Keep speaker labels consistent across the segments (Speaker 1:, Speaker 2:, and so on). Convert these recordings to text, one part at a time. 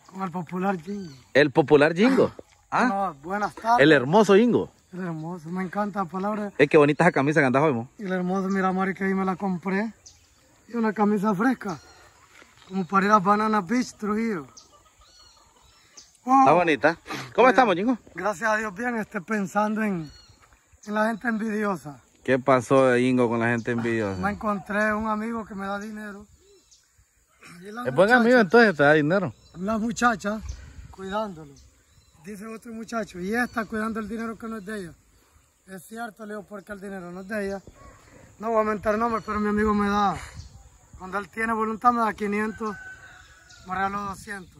Speaker 1: Con el popular Jingo.
Speaker 2: ¿El popular Jingo? ¿Ah?
Speaker 1: No, buenas tardes.
Speaker 2: El hermoso Jingo.
Speaker 1: El hermoso, me encanta la palabra.
Speaker 2: Es que bonita esa camisa que andas hoy, ¿no?
Speaker 1: Y el hermoso, mira, Mari, que ahí me la compré. Y una camisa fresca. Como para ir a Banana Beach, Trujillo. Wow.
Speaker 2: Está bonita. ¿Cómo estamos, Jingo?
Speaker 1: Gracias a Dios, bien, pensando en la gente envidiosa.
Speaker 2: ¿Qué pasó, Jingo, con la gente envidiosa?
Speaker 1: Me encontré un amigo que me da dinero.
Speaker 2: Es buen amigo, entonces te da dinero.
Speaker 1: La muchacha cuidándolo. Dice otro muchacho, y ella está cuidando el dinero que no es de ella. Es cierto, le digo, porque el dinero no es de ella. No voy a mentir nombres, pero mi amigo me da, cuando él tiene voluntad me da 500, me regaló 200.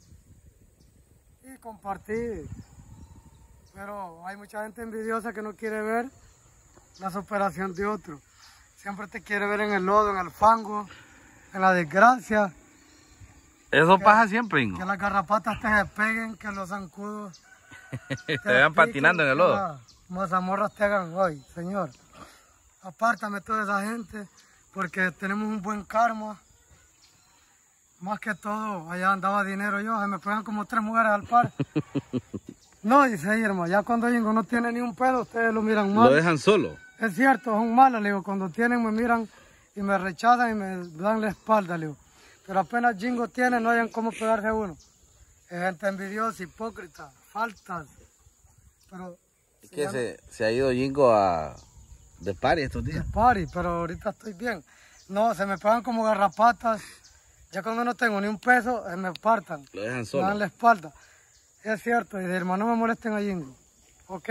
Speaker 1: Y compartí. Pero hay mucha gente envidiosa que no quiere ver la superación de otro. Siempre te quiere ver en el lodo, en el fango, en la desgracia.
Speaker 2: Eso pasa siempre, Jingo.
Speaker 1: Que las garrapatas te despeguen, que los zancudos
Speaker 2: te vean patinando en el lodo.
Speaker 1: Que las mazamorras te hagan hoy, Señor. Apártame toda esa gente, porque tenemos un buen karma. Más que todo, allá andaba dinero yo, se me pegan como 3 mujeres al par. No, dice Irma, ya cuando Jingo no tiene ni un pedo, ustedes lo miran mal.
Speaker 2: Lo dejan solo.
Speaker 1: Es cierto, son malos, le digo, cuando tienen me miran y me rechazan y me dan la espalda, le digo. Pero apenas Jingo tiene, no hayan cómo pegarse a uno. Es gente envidiosa, hipócrita, faltas. Pero
Speaker 2: Es que se ha ido Jingo de party estos días.
Speaker 1: de party, pero ahorita estoy bien. No, se me pegan como garrapatas. Ya cuando no tengo ni un peso, me partan.
Speaker 2: Lo dejan
Speaker 1: Me
Speaker 2: solo.
Speaker 1: dan la espalda. Es cierto, y de hermano no me molesten a Jingo. Ok.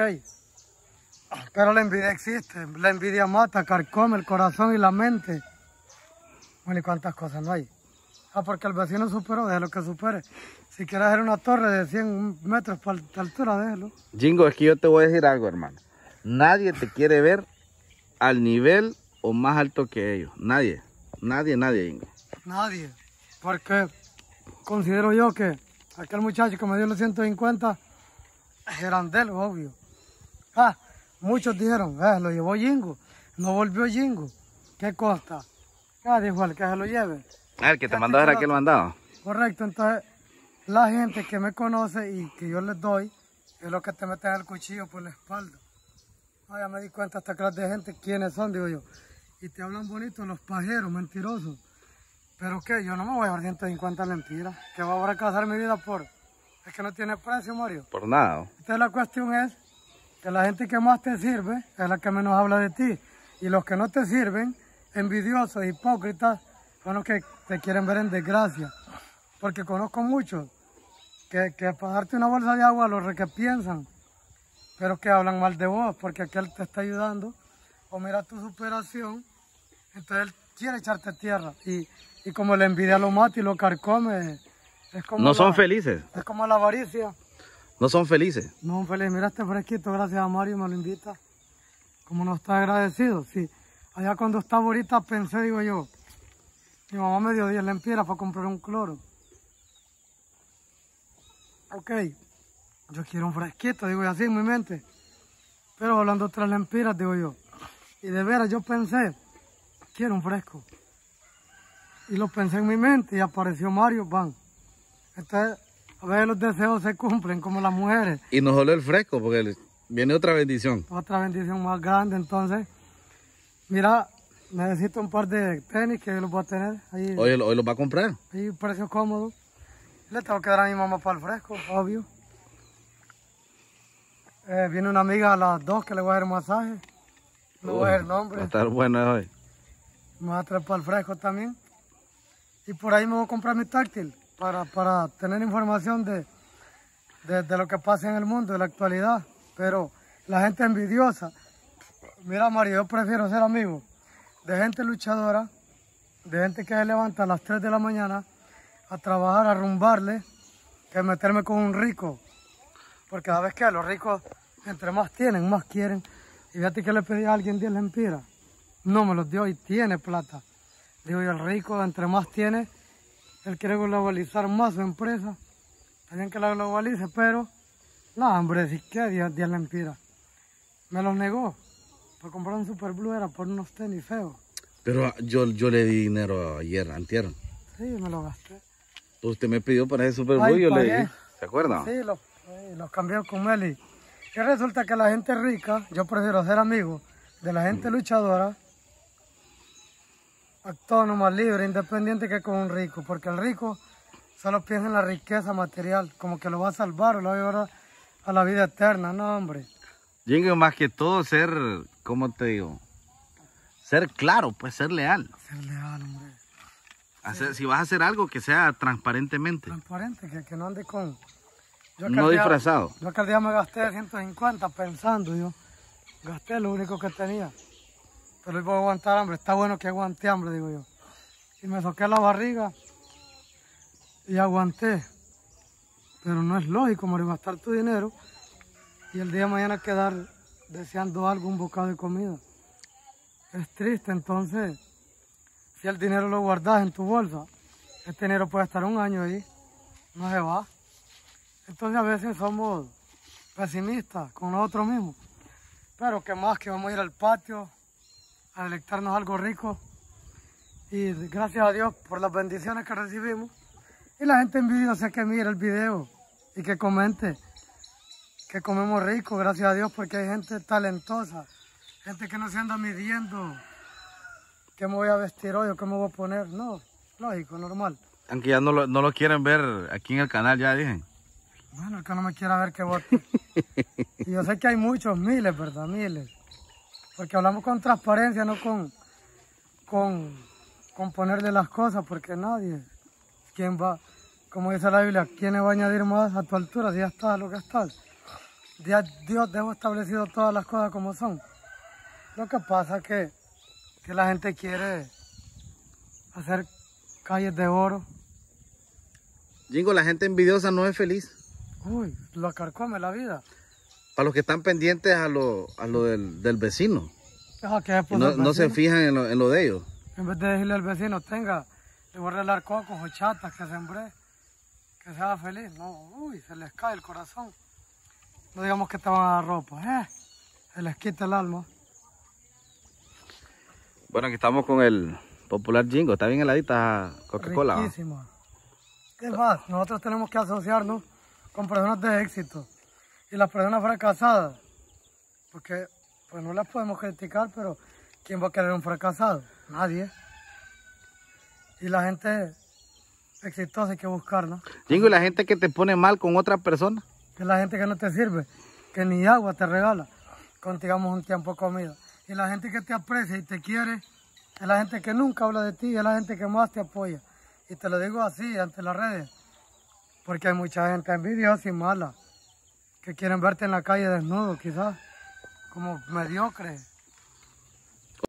Speaker 1: Pero la envidia existe. La envidia mata, carcome el corazón y la mente. Bueno, ¿y cuántas cosas no hay? Ah, porque el vecino superó, déjelo que supere. Si quiere hacer una torre de 100 metros de altura, déjelo.
Speaker 2: Jingo, es que yo te voy a decir algo, hermano. Nadie te quiere ver al nivel o más alto que ellos. Nadie. Nadie, Jingo.
Speaker 1: Nadie. Porque considero yo que aquel muchacho que me dio los 150 eran de él, obvio. Ah, muchos dijeron, lo llevó Jingo. No volvió Jingo. ¿Qué costa? Ah, dijo el que se lo lleve.
Speaker 2: Ah, el que te mandó era aquel mandado.
Speaker 1: Correcto, entonces la gente que me conoce y que yo les doy es lo que te meten el cuchillo por la espalda. Ah, ya me di cuenta esta clase de gente quiénes son, digo yo. Y te hablan bonito los pajeros, mentirosos. Pero que yo no me voy a dar 150 mentiras. Que voy a fracasar mi vida por... Es que no tiene precio, Mario.
Speaker 2: Por nada.
Speaker 1: Entonces la cuestión es que la gente que más te sirve es la que menos habla de ti. Y los que no te sirven, envidiosos, hipócritas, son los que te quieren ver en desgracia. Porque conozco muchos que para darte una bolsa de agua los que piensan, pero que hablan mal de vos porque aquel te está ayudando o mira tu superación, entonces él quiere echarte tierra. Y como la envidia lo mata y lo carcome, es como
Speaker 2: No son felices.
Speaker 1: Es como la avaricia.
Speaker 2: No son felices.
Speaker 1: No son felices. Mira este fresquito, gracias a Mario me lo invita. Como no está agradecido. Sí. Allá cuando estaba ahorita pensé, digo yo, mi mamá me dio 10 lempiras para comprar un cloro. Ok, yo quiero un fresquito, digo yo así en mi mente. Pero hablando de 3 lempiras, digo yo. Y de veras yo pensé, quiero un fresco. Y lo pensé en mi mente y apareció Mario, van. Entonces, a veces los deseos se cumplen como las mujeres.
Speaker 2: Y nos oló el fresco porque viene otra bendición.
Speaker 1: Otra bendición más grande, entonces. Mira, necesito un par de tenis que los voy a tener. Ahí,
Speaker 2: Hoy los va a comprar.
Speaker 1: ahí precio cómodo. Le tengo que dar a mi mamá para el fresco, obvio. Viene una amiga a las 2 que le voy a hacer masaje. No voy a decir nombre.
Speaker 2: Va a estar bueno hoy.
Speaker 1: Me voy a traer para el fresco también. Y por ahí me voy a comprar mi táctil para tener información de lo que pasa en el mundo, de la actualidad. Pero la gente envidiosa. Mira, Mario, yo prefiero ser amigo de gente luchadora, de gente que se levanta a las 3 de la mañana a trabajar, a rumbarle, que meterme con un rico. Porque sabes que los ricos, entre más tienen, más quieren. Y fíjate que le pedí a alguien 10 lempiras. No me los dio y tiene plata. Digo, y el rico, entre más tiene, él quiere globalizar más su empresa. También que la globalice, pero no, hombre, si que 10 lempiras. Me los negó. Para comprar un Super Blue era por unos tenis feos.
Speaker 2: Pero yo le di dinero ayer, antier.
Speaker 1: Sí, me lo gasté.
Speaker 2: Usted me pidió para ese Super Bowl,
Speaker 1: Ay,
Speaker 2: yo le
Speaker 1: pagué.
Speaker 2: dije. ¿Se acuerda?
Speaker 1: Sí, los cambié con Meli. Y resulta que la gente rica, yo prefiero ser amigo de la gente luchadora, autónoma, libre, independiente que con un rico, porque el rico solo piensa en la riqueza material, como que lo va a salvar o lo va a llevar a la vida eterna, no hombre.
Speaker 2: Jingo, más que todo ser, ¿cómo te digo? Ser claro, pues ser leal.
Speaker 1: Ser leal, hombre.
Speaker 2: Si vas a hacer algo, que sea transparentemente.
Speaker 1: Transparente, que no ande con...
Speaker 2: No disfrazado.
Speaker 1: Yo aquel día me gasté 150 pensando, yo gasté lo único que tenía. Pero hoy voy a aguantar hambre, está bueno que aguante hambre, digo yo. Y me soqué la barriga y aguanté. Pero no es lógico morir gastar tu dinero y el día de mañana quedar deseando algo, un bocado de comida. Es triste, entonces, si el dinero lo guardas en tu bolsa, este dinero puede estar un año ahí, no se va. Entonces a veces somos pesimistas con nosotros mismos. Pero que más que vamos a ir al patio a delectarnos algo rico. Y gracias a Dios por las bendiciones que recibimos. Y la gente envidiosa que mire el video y que comente que comemos rico, gracias a Dios, porque hay gente talentosa. Gente que no se anda midiendo qué me voy a vestir hoy o qué me voy a poner. No, lógico, normal.
Speaker 2: Aunque ya no lo quieren ver aquí en el canal, ya dije.
Speaker 1: Bueno, el que no me quiera ver que vote. Y yo sé que hay muchos, miles, ¿verdad? Miles. Porque hablamos con transparencia, no con ponerle las cosas, porque nadie, ¿quién va? Como dice la Biblia, ¿quién le va a añadir más a tu altura si ya estás lo que estás? Dios dejó establecido todas las cosas como son. Lo que pasa es que la gente quiere hacer calles de oro.
Speaker 2: Jingo, la gente envidiosa no es feliz.
Speaker 1: Uy, lo carcome la vida.
Speaker 2: Para los que están pendientes a lo del vecino.
Speaker 1: Que
Speaker 2: No se fijan en lo de ellos.
Speaker 1: En vez de decirle al vecino, le voy a regalar cocos o chatas que sembré, que sea feliz. No, uy, se les cae el corazón. No digamos que te van a dar ropa, se les quita el alma.
Speaker 2: Bueno, aquí estamos con el popular Jingo. Está bien heladita Coca-Cola.
Speaker 1: Riquísima. Es más, nosotros tenemos que asociarnos con personas de éxito y las personas fracasadas, porque pues no las podemos criticar, pero ¿quién va a querer un fracasado? Nadie. Y la gente exitosa hay que buscarla.
Speaker 2: Jingo, ¿y la gente que te pone mal con otra persona?
Speaker 1: Que la gente que no te sirve, que ni agua te regala, contigamos un tiempo de comida. Y la gente que te aprecia y te quiere, es la gente que nunca habla de ti, es la gente que más te apoya. Y te lo digo así, ante las redes, porque hay mucha gente envidiosa y mala, que quieren verte en la calle desnudo, quizás, como mediocre.